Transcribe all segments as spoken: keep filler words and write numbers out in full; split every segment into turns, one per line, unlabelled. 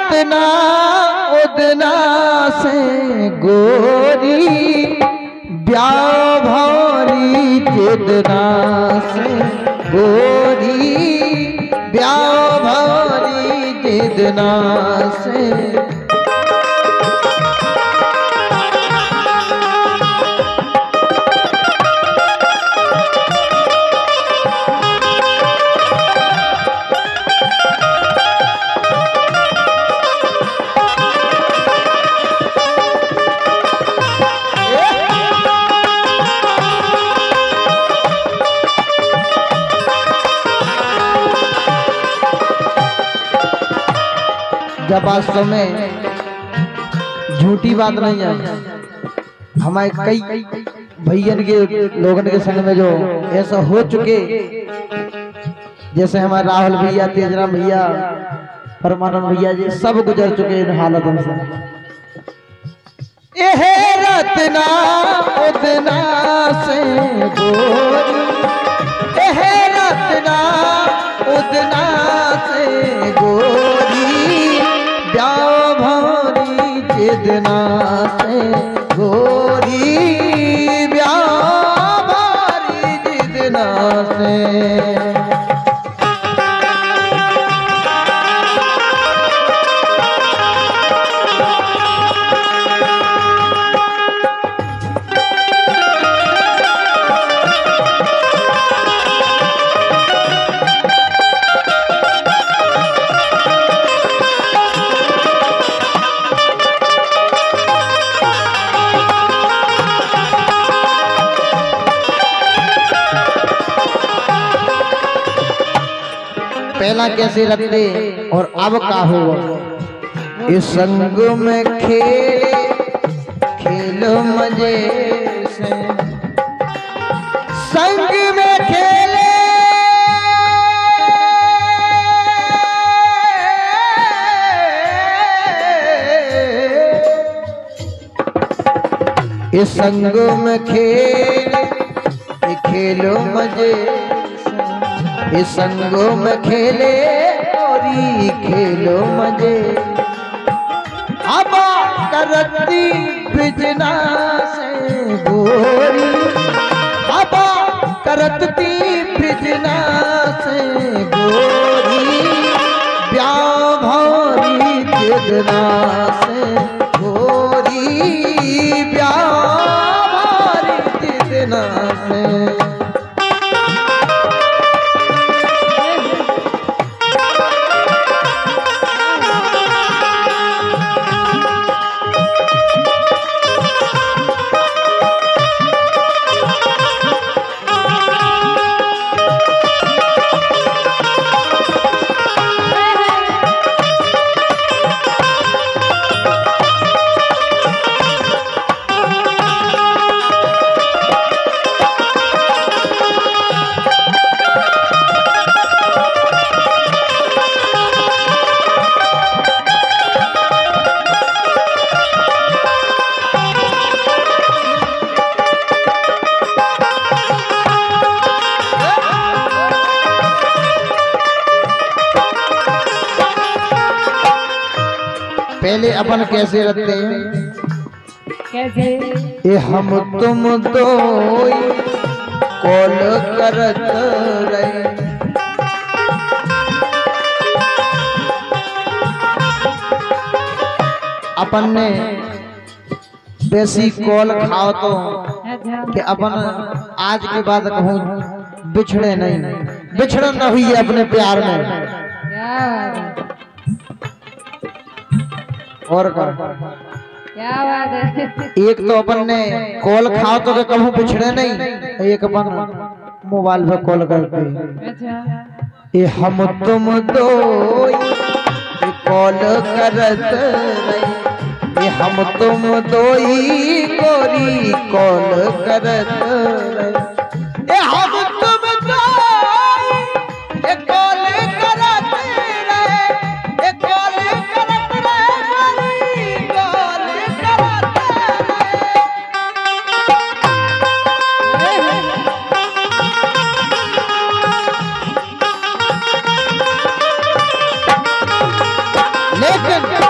रत्ना उदना से गोरी ब्याह भौरी जिदना से गोरी ब्याह भौरी जिदना से जब वास्तव में झूठी बात नहीं है। हमारे कई भैयन के लोगन के संग में जो ऐसा हो चुके, जैसे हमारे राहुल भैया, तेजराम भैया, परमानंद भैया जी सब गुजर चुके इन हालतों से। एह रत्ना उदना से गोरी, एह रत्ना उदना से गोरी ब्याह भौरी जिदना से गोरी ब्याह भौरी जिदना से। पहला कैसे रखते और अब का हुआ। इस संग में खेले खेलो मजे से, संग में खेले इस संग में खेले खेलो मजे, इस संगों में खेले गोरी खेलो मजे। अब करती बिजना से गोरी, अब करती बिजना से गोरी ब्याह भौरी जिदना से गोरी ब्याह भौरी जिदना से। पहले अपन कैसे रखते हैं,
कैसे
ये हम तुम दो कॉल करत रहे, अपन ने देसी कॉल खाओ तो कि अपन आज के बाद कहूँ बिछड़े नहीं, बिछड़न न हुई अपने प्यार में। और
क्या बात है।
एक तो अपन ने कॉल खाओ तो कभी पिछड़े नहीं, एक अपन मोबाइल पे कॉल करते। अच्छा। ये हम तुम दो कॉल करत रही, ये हम तुम दो ही गोरी कॉल करत रही, ये हम तुम दो ये कॉल करत रहे, ये कॉल करत रहे कॉल करत रहे। लेकिन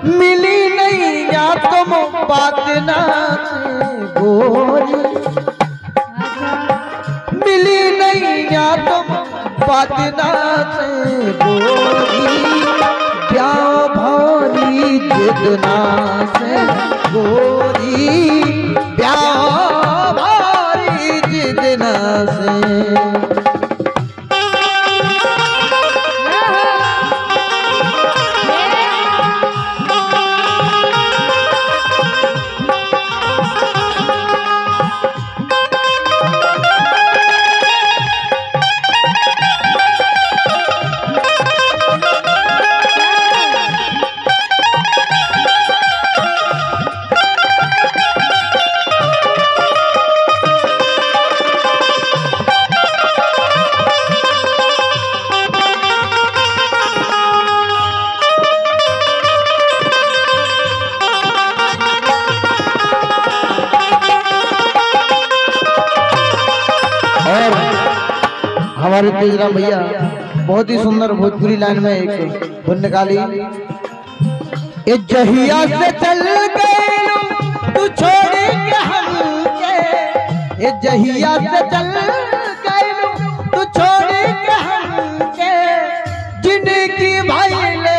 मिली नहीं या तुम बात ना गोरी, मिली नहीं या तुम बात ना गोरी, प्यार भारी जितना से गोरी, प्यार भारी जितना से। हमारे तेजराम भैया बहुत ही सुंदर भोजपुरी लाइन में एक धुन निकाली। ए जहिया से चल गए तू छोड़ के हमके, ए जहिया से चल गए तू छोड़ के हमके, जिंदगी भइले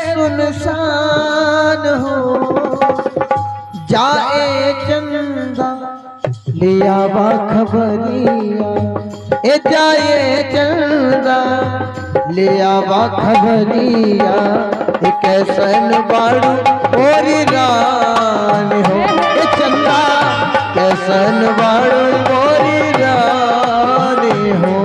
सुनसान हो जाए चंदा लिया बा खबरिया, ए जाए चंदा लिया बा खबरिया, कैसन बाड़ू और रान हो, ए चंदा कैसन बाड़ू और रान हो।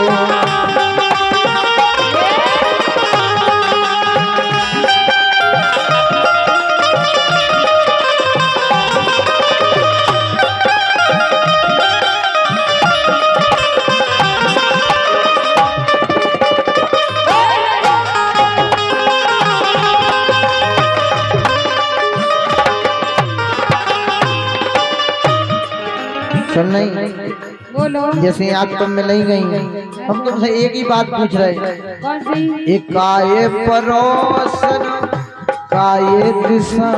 सुन नहीं
बोलो।
जैसे आज तुम में नहीं गई, हम तुमसे एक ही बात पूछ रहे,
कौन सी?
एक काये परोसन काये दिशा,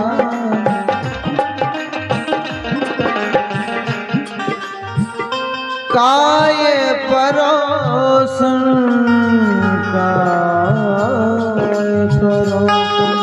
काये परोसन काये परोसन,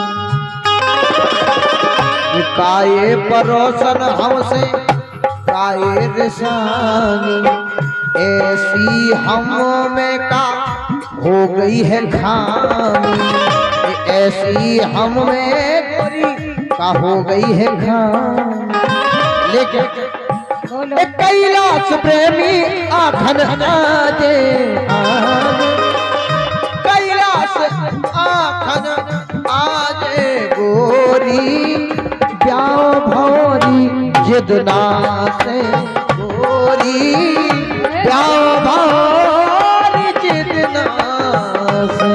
काये परोसन हमसे काये निशानी, ऐसी हम में का हो गई है खामी, ऐसी हम में का हो गई है खामी। लेकिन कैलाश प्रेमी आखन आजे, कैलाश आखन आजे गोरी, प्यार भौरी जितना से गोरी, प्यार भारी जितना से।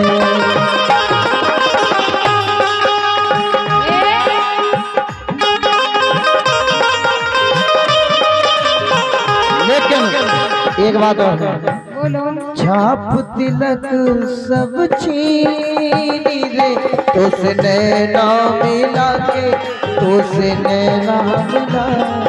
लेकिन एक बात और है,
बोलो।
छाप तिलक सब छीनी रे, उसने ना मिला के, उसने ना मिला,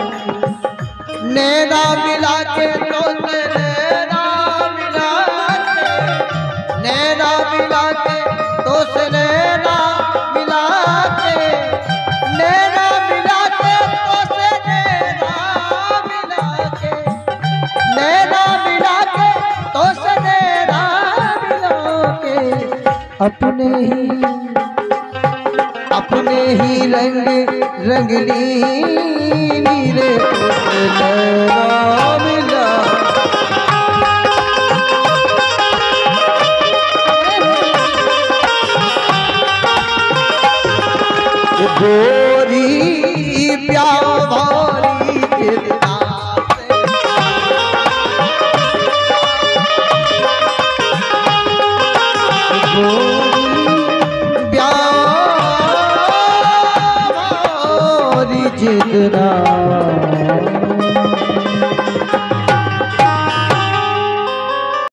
नैना मिला के, तो नैना मिला के, नैना मिला के, तो नैना मिला के, नैना मिला के, तो नैना मिला के, नैना मिला के, तो नैना मिला के, अपने ही अपने ही रंग रंगली रे मिला। गोरी प्यार भारी जितना से, गोरी प्यार जितना